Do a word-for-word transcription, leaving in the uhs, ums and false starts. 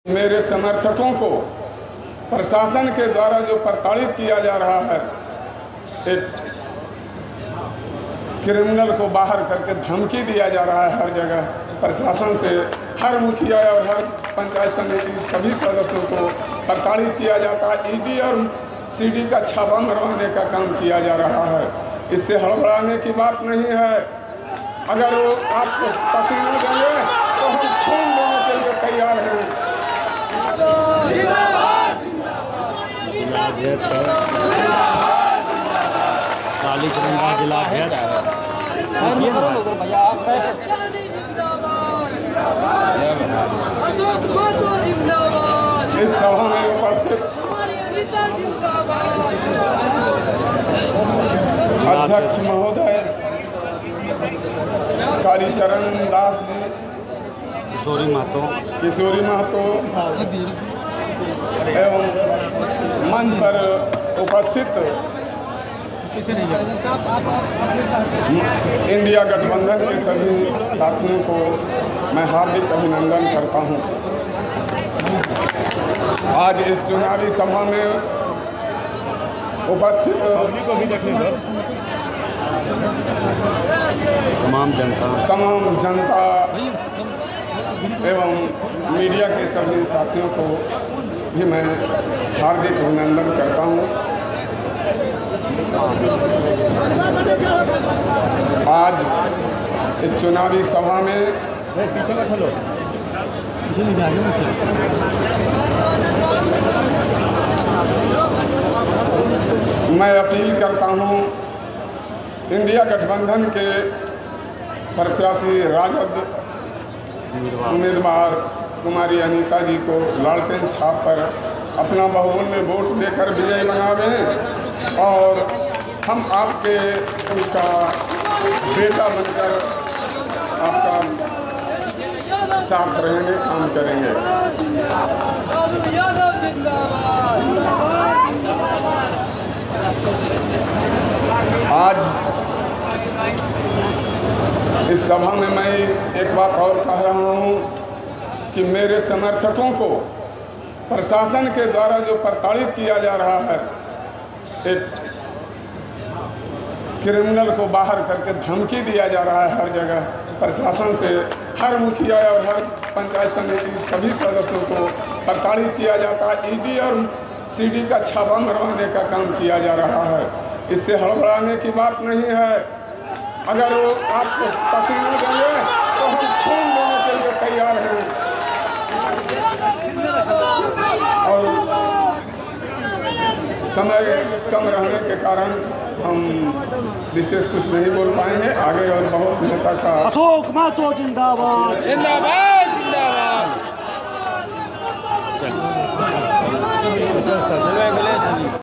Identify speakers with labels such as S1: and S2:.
S1: मेरे समर्थकों को प्रशासन के द्वारा जो प्रताड़ित किया जा रहा है, एक क्रिमिनल को बाहर करके धमकी दिया जा रहा है हर जगह प्रशासन से, हर मुखिया और हर पंचायत समिति सभी सदस्यों को प्रताड़ित किया जाता है। ईडी और सीडी का छापा मरवाने का काम किया जा रहा है। इससे हड़बड़ाने की बात नहीं है। अगर वो आपको पसीना देंगे तो हम खून देने के लिए तैयार हैं। इस सभा में उपस्थित अध्यक्ष महोदय कालीचरण दास जी,
S2: किशोरी महतो
S1: किशोरी महतो एवं मंच पर उपस्थित इंडिया गठबंधन के सभी साथियों को मैं हार्दिक अभिनंदन करता हूं। आज इस चुनावी सभा में उपस्थित
S2: को भी देखने दो तमाम जनता
S1: तमाम जनता एवं मीडिया के सभी साथियों को भी मैं हार्दिक अभिनंदन करता हूं। आज इस चुनावी सभा में मैं अपील करता हूं इंडिया गठबंधन के प्रत्याशी राजद उम्मीदवार कुमारी अनीता जी को लालटेन छाप पर अपना बहुमूल्य वोट देकर विजयी बनावें और हम आपके उनका बेटा बनकर आपका साथ रहेंगे, काम करेंगे। आज इस सभा में मैं एक बात और कह रहा हूं कि मेरे समर्थकों को प्रशासन के द्वारा जो प्रताड़ित किया जा रहा है, एक क्रिमिनल को बाहर करके धमकी दिया जा रहा है हर जगह प्रशासन से, हर मुखिया और हर पंचायत समिति सभी सदस्यों को प्रताड़ित किया जाता है। ईडी और सीडी का छापा मरवाने का काम किया जा रहा है। इससे हड़बड़ाने की बात नहीं है। अगर वो आपको पसीना देंगे तो हम खून देने के लिए तैयार हैं। और समय कम रहने के कारण हम विशेष कुछ नहीं बोल पाएंगे। आगे और बहुत नेता का
S2: अशोक महतो जिंदाबाद जिंदाबाद।